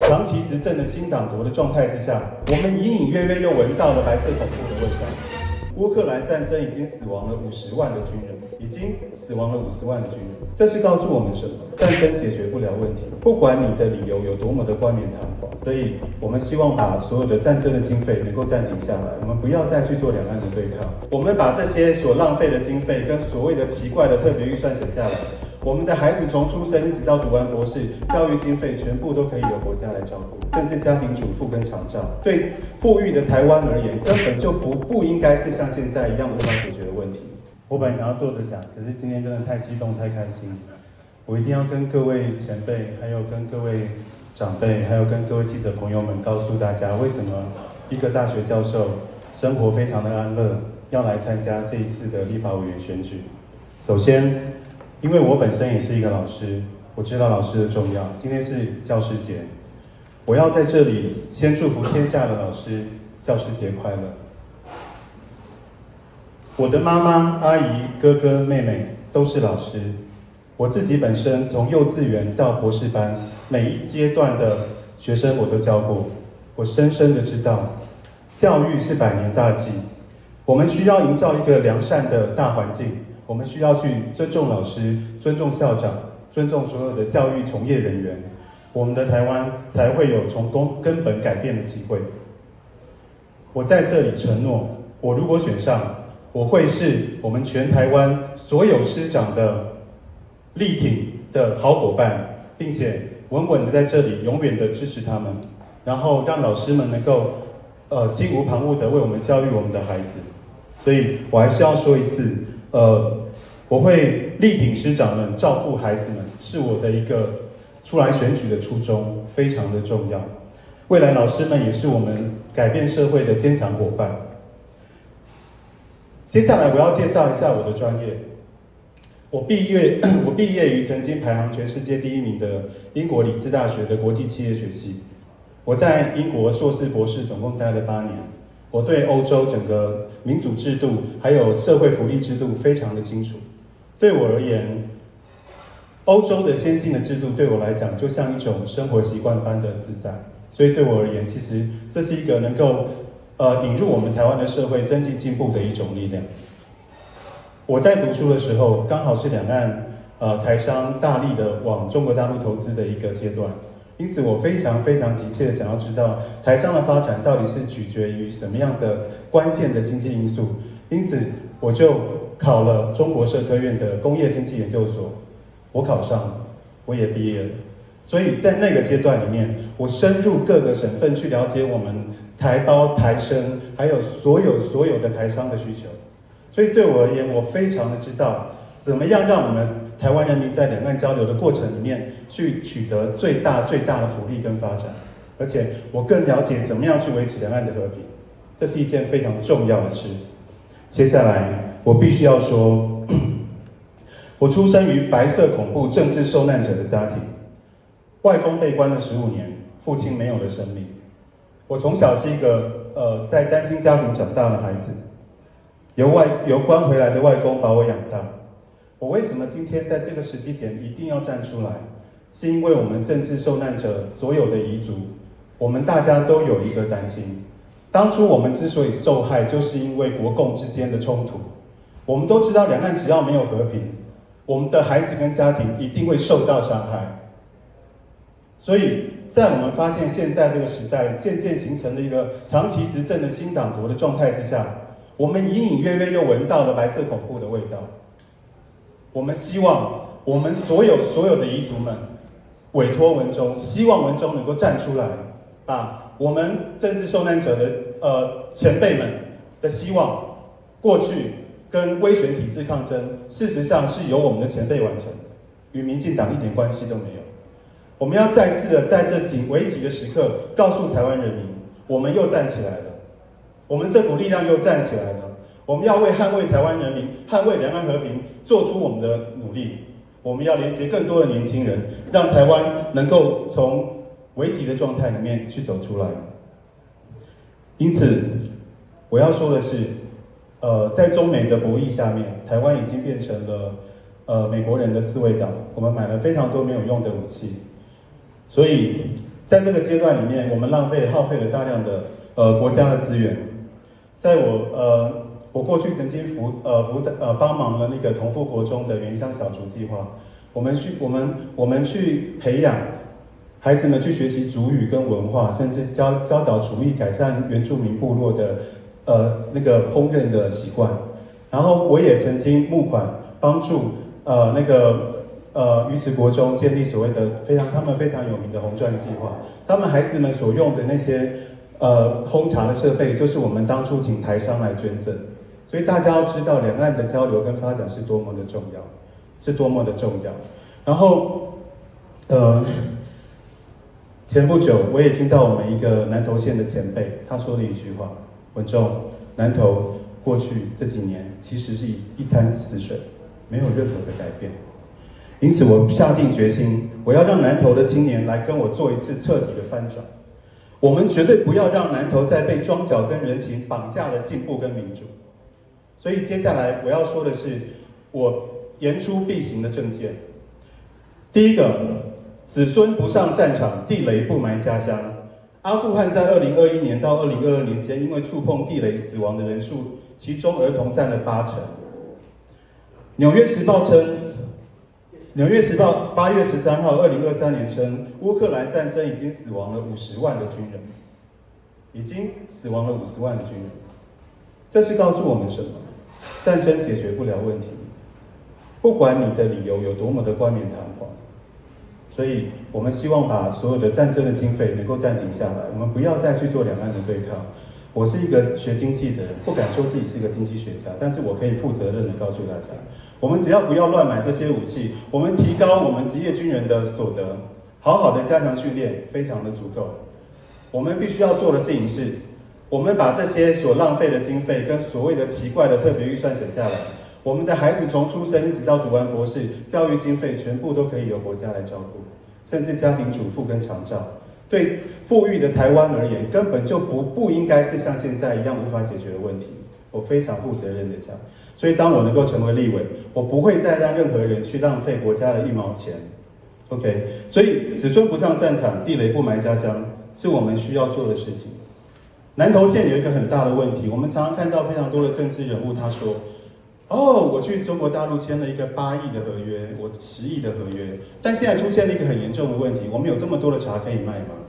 长期执政的新党国的状态之下，我们隐隐约约又闻到了白色恐怖的味道。乌克兰战争已经死亡了50万的军人，这是告诉我们什么？战争解决不了问题，不管你的理由有多么的冠冕堂皇。所以，我们希望把所有的战争的经费能够暂停下来，我们不要再去做两岸的对抗。我们把这些所浪费的经费跟所谓的奇怪的特别预算省下来。我们的孩子从出生一直到读完博士，教育经费全部都可以由国家来照顾，甚至家庭主妇跟长照。对富裕的台湾而言，根本就不应该是像现在一样无法解决的问题。我本来想要坐着讲，可是今天真的太激动、太开心，我一定要跟各位前辈，还有跟各位长辈，还有跟各位记者朋友们告诉大家，为什么一个大学教授生活非常的安乐，要来参加这一次的立法委员选举。首先，因为我本身也是一个老师，我知道老师的重要。今天是教师节，我要在这里先祝福天下的老师教师节快乐。我的妈妈、阿姨、哥哥、妹妹都是老师，我自己本身从幼稚园到博士班，每一阶段的学生我都教过。我深深的知道，教育是百年大计，我们需要营造一个良善的大环境。我们需要去尊重老师、尊重校长、尊重所有的教育从业人员，我们的台湾才会有从根本改变的机会。我在这里承诺，我如果选上，我会是我们全台湾所有师长的力挺的好伙伴，并且稳稳的在这里永远的支持他们，然后让老师们能够心无旁骛的为我们教育我们的孩子。所以我还是要说一次。我会力挺师长们，照顾孩子们，是我的一个出来选举的初衷，非常的重要。未来老师们也是我们改变社会的坚强伙伴。接下来我要介绍一下我的专业。我毕业于曾经排行全世界第1名的英国里兹大学的国际企业学系。我在英国硕士、博士总共待了8年。我对欧洲整个民主制度还有社会福利制度非常的清楚。对我而言，欧洲的先进的制度对我来讲就像一种生活习惯般的自在。所以对我而言，其实这是一个能够引入我们台湾的社会增进进步的一种力量。我在读书的时候，刚好是两岸台商大力的往中国大陆投资的一个阶段。因此，我非常急切的想要知道台商的发展到底是取决于什么样的关键的经济因素。因此，我就考了中国社科院的工业经济研究所，我考上了，我也毕业了。所以在那个阶段里面，我深入各个省份去了解我们台胞、台生，还有所有的台商的需求。所以对我而言，我非常的知道怎么样让我们台湾人民在两岸交流的过程里面去取得最大的福利跟发展，而且我更了解怎么样去维持两岸的和平，这是一件非常重要的事。接下来我必须要说，我出生于白色恐怖政治受难者的家庭，外公被关了15年，父亲没有了生命。我从小是一个在单亲家庭长大的孩子，由关回来的外公把我养大。我为什么今天在这个时机点一定要站出来？是因为我们政治受难者所有的遗族，我们大家都有一个担心。当初我们之所以受害，就是因为国共之间的冲突。我们都知道，两岸只要没有和平，我们的孩子跟家庭一定会受到伤害。所以在我们发现现在这个时代渐渐形成了一个长期执政的新党国的状态之下，我们隐隐约约又闻到了白色恐怖的味道。我们希望我们所有的遗族们委托文中，希望文中能够站出来，把我们政治受难者的前辈们的希望，过去跟威权体制抗争，事实上是由我们的前辈完成的，与民进党一点关系都没有。我们要再次的在这危急的时刻，告诉台湾人民，我们又站起来了，我们这股力量又站起来了。我们要为捍卫台湾人民、捍卫两岸和平做出我们的努力。我们要连接更多的年轻人，让台湾能够从危急的状态里面去走出来。因此，我要说的是，在中美的博弈下面，台湾已经变成了美国人的自卫岛。我们买了非常多没有用的武器，所以在这个阶段里面，我们耗费了大量的国家的资源。在我过去曾经帮忙了那个同富国中的原乡小厨计划，我们去培养孩子们去学习族语跟文化，甚至教导厨艺，改善原住民部落的那个烹饪的习惯。然后我也曾经募款帮助鱼池国中建立所谓的他们非常有名的红钻计划。他们孩子们所用的那些烘茶的设备，就是我们当初请台商来捐赠。所以大家要知道，两岸的交流跟发展是多么的重要，是多么的重要。然后前不久我也听到我们一个南投县的前辈他说了一句话：文仲，南投过去这几年其实是一滩死水，没有任何的改变。因此我下定决心，我要让南投的青年来跟我做一次彻底的翻转。我们绝对不要让南投再被庄脚跟人情绑架了进步跟民主。所以接下来我要说的是，我言出必行的政见。第一个，子孙不上战场，地雷不埋家乡。阿富汗在2021年到2022年间，因为触碰地雷死亡的人数，其中儿童占了80%。纽约时报8月13号2023年称，乌克兰战争已经死亡了50万的军人，这是告诉我们什么？战争解决不了问题，不管你的理由有多么的冠冕堂皇。所以我们希望把所有的战争的经费能够暂停下来，我们不要再去做两岸的对抗。我是一个学经济的人，不敢说自己是一个经济学家，但是我可以负责任的告诉大家，我们只要不要乱买这些武器，我们提高我们职业军人的所得，好好的加强训练，非常的足够。我们必须要做的事情是，我们把这些所浪费的经费跟所谓的奇怪的特别预算省下来，我们的孩子从出生一直到读完博士，教育经费全部都可以由国家来照顾，甚至家庭主妇跟长照。对富裕的台湾而言，根本就不应该是像现在一样无法解决的问题。我非常负责任的讲，所以当我能够成为立委，我不会再让任何人去浪费国家的1毛钱。OK， 所以子孙不上战场，地雷不埋家乡，是我们需要做的事情。南投县有一个很大的问题，我们常常看到非常多的政治人物，他说：“哦，我去中国大陆签了一个8亿的合约，我10亿的合约，但现在出现了一个很严重的问题，我们有这么多的茶可以卖吗？”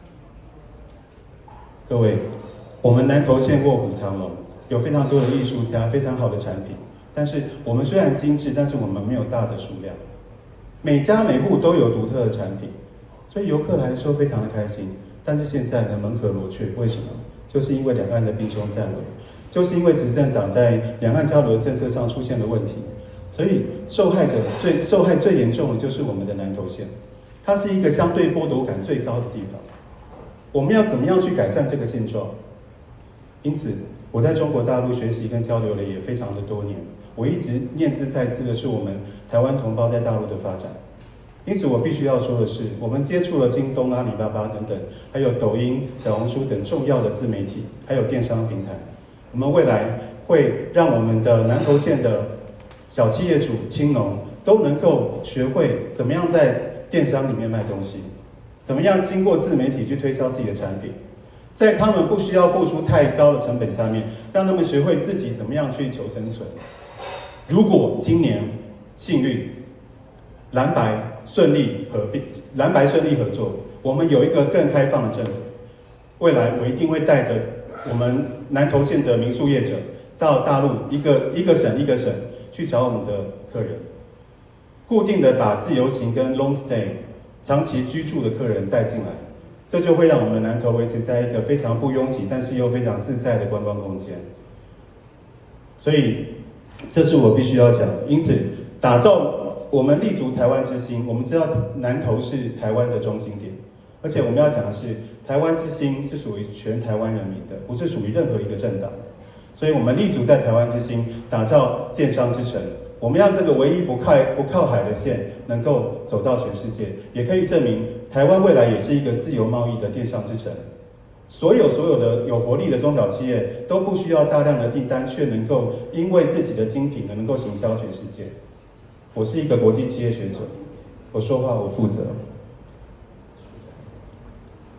各位，我们南投县卧虎藏龙，有非常多的艺术家，非常好的产品，但是我们虽然精致，但是我们没有大的数量，每家每户都有独特的产品，所以游客来的时候非常的开心。但是现在呢，门可罗雀，为什么？就是因为两岸的兵凶战危。就是因为执政党在两岸交流的政策上出现了问题，所以受害最严重的就是我们的南投县，它是一个相对剥夺感最高的地方。我们要怎么样去改善这个现状？因此，我在中国大陆学习跟交流了也非常的多年，我一直念兹在兹的是我们台湾同胞在大陆的发展。因此，我必须要说的是，我们接触了京东、阿里巴巴等等，还有抖音、小红书等重要的自媒体，还有电商平台。我们未来会让我们的南投县的小企业主、青农都能够学会怎么样在电商里面卖东西，怎么样经过自媒体去推销自己的产品，在他们不需要付出太高的成本下面，让他们学会自己怎么样去求生存。如果今年幸运，蓝白顺利合作，我们有一个更开放的政府，未来我一定会带着我们南投县的民宿业者到大陆一个省去找我们的客人，固定的把自由行跟 long stay 长期居住的客人带进来，这就会让我们南投维持在一个非常不拥挤，但是又非常自在的观光空间。所以这是我必须要讲。因此，打造我们立足台湾之心，我们知道南投是台湾的中心点，而且我们要讲的是，台湾之心是属于全台湾人民的，不是属于任何一个政党的。所以我们立足在台湾之心，打造电商之城。我们让这个唯一不靠海的县能够走到全世界，也可以证明台湾未来也是一个自由贸易的电商之城。所有的有活力的中小企业都不需要大量的订单，却能够因为自己的精品而能够行销全世界。我是一个国际企业学者，我说话我负责。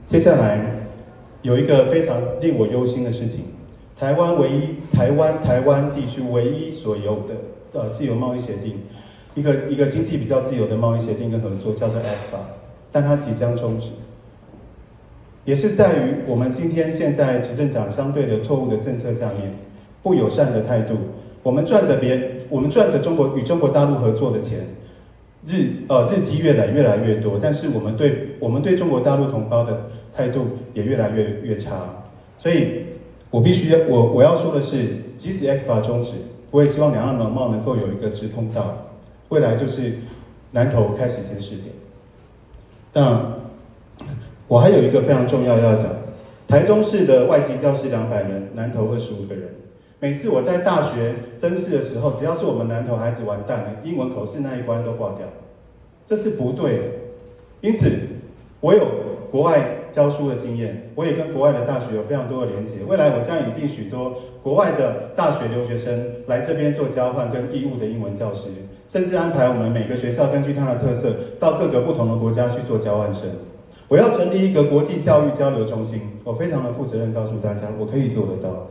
接下来有一个非常令我忧心的事情，台湾地区唯一所有的自由贸易协定，一个经济比较自由的贸易协定跟合作，叫做 ECFA， 但它即将终止，也是在于我们现在执政党相对的错误的政策下面，不友善的态度，我们赚着与中国大陆合作的钱，日积月累越来越多，但是我们对中国大陆同胞的态度也越来越差，所以我要说的是，即使 ECFA 终止，我也希望两岸农贸能够有一个直通道，未来就是南投开始先试点。那我还有一个非常重要要讲，台中市的外籍教师200人，南投25个人。每次我在大学甄试的时候，只要是我们南投孩子完蛋了，英文口试那一关都挂掉，这是不对的。因此，我有国外教书的经验，我也跟国外的大学有非常多的连结。未来我将引进许多国外的大学留学生来这边做交换跟义务的英文教师，甚至安排我们每个学校根据它的特色，到各个不同的国家去做交换生。我要成立一个国际教育交流中心，我非常的负责任告诉大家，我可以做得到。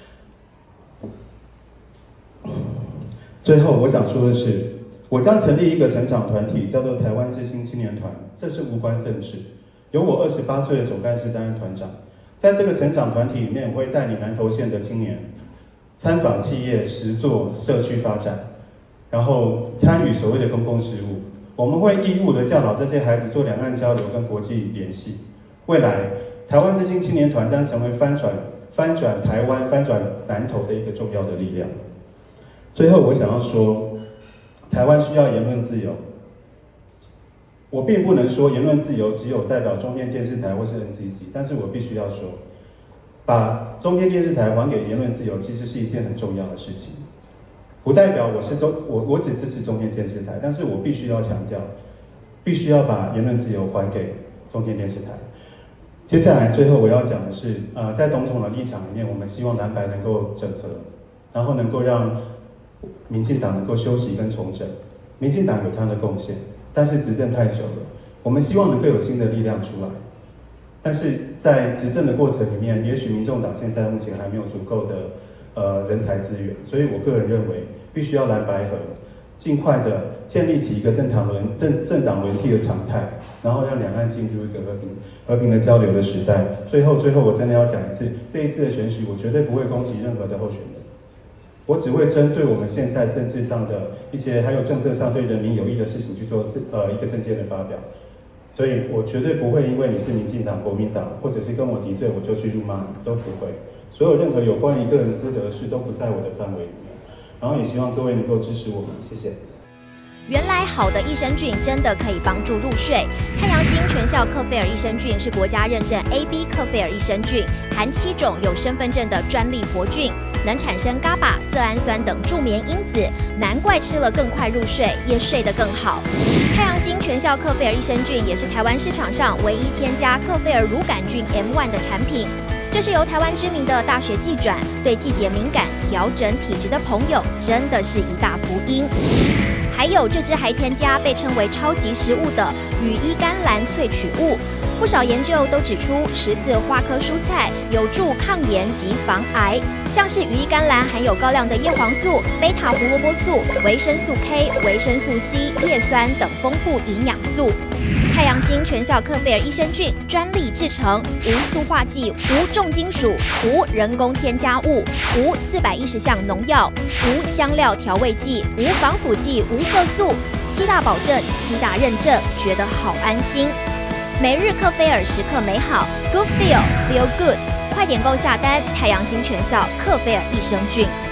最后我想说的是，我将成立一个成长团体，叫做台湾之星青年团，这是无关政治，由我28岁的总干事担任团长。在这个成长团体里面，我会带领南投县的青年参访企业、实作社区发展，然后参与所谓的公共事务。我们会义务的教导这些孩子做两岸交流跟国际联系。未来，台湾之星青年团将成为翻转台湾、翻转南投的一个重要的力量。最后，我想要说，台湾需要言论自由。我并不能说言论自由只有代表中天电视台或是 NCC， 但是我必须要说，把中天电视台还给言论自由，其实是一件很重要的事情。不代表我只支持中天电视台，但是我必须要强调，必须要把言论自由还给中天电视台。接下来，最后我要讲的是，在总统的立场里面，我们希望蓝白能够整合，然后能够让民进党能够休息跟重整。民进党有他的贡献，但是执政太久了，我们希望能够有新的力量出来。但是在执政的过程里面，也许民众党现在目前还没有足够的人才资源，所以我个人认为，必须要蓝白合，尽快的建立起一个政党轮替的常态，然后让两岸进入一个和平的交流的时代。最后，我真的要讲一次，这一次的选举，我绝对不会攻击任何的候选人。我只会针对我们现在政治上的一些，还有政策上对人民有益的事情去做一个政见的发表，所以我绝对不会因为你是民进党、国民党，或者是跟我敌对，我就去辱骂你，都不会。所有任何有关于个人私德的事都不在我的范围里面。然后也希望各位能够支持我们，谢谢。 原来好的益生菌真的可以帮助入睡。太阳星全效克菲尔益生菌是国家认证 AB 克菲尔益生菌，含7种有身份证的专利活菌，能产生GABA、色氨酸等助眠因子，难怪吃了更快入睡，也睡得更好。太阳星全效克菲尔益生菌也是台湾市场上唯一添加克菲尔乳杆菌 M1 的产品。这是由台湾知名的大学季转，对季节敏感、调整体质的朋友真的是一大福音。还有这支还添加被称为超级食物的羽衣甘蓝萃取物，不少研究都指出十字花科蔬菜有助抗炎及防癌，像是羽衣甘蓝含有高量的叶黄素、贝塔胡萝卜素、维生素 K、维生素 C、叶酸等丰富营养素。太阳星全效克菲尔益生菌专利制成，无塑化剂、无重金属、无人工添加物、无410项农药、无香料调味剂、无防腐剂、无色素，7大保证、7大认证，觉得好安心。每日克菲尔，时刻美好 ，Good Feel Feel Good， 快点购下单！太阳星全效克菲尔益生菌。